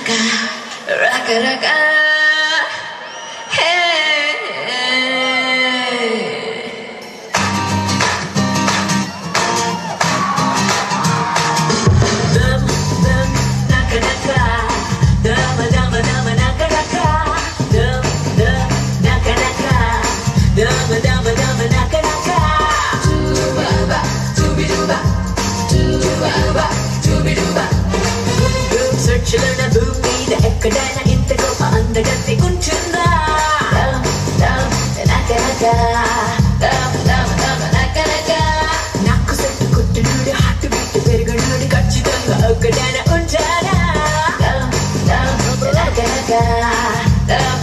raka, raka raka. Hey. Dum dum naka naka, dama dama dama naka naka, dum dum naka naka, dama dama dama naka naka. Tuba tubi duba, tuba tubi duba. Boom searchలోన భూమి మీద ఎక్కడైనా ఇంత గొప్ప అందగత్తి ఉంటుందా? Dum naka naka, dum dum dum naka naka. నాకు set కొట్టునుడు heart beat పెరుగునుడు ఖచ్చితంగా ఒక్కడైనా ఉంటాడా? Dum dum naka naka, dum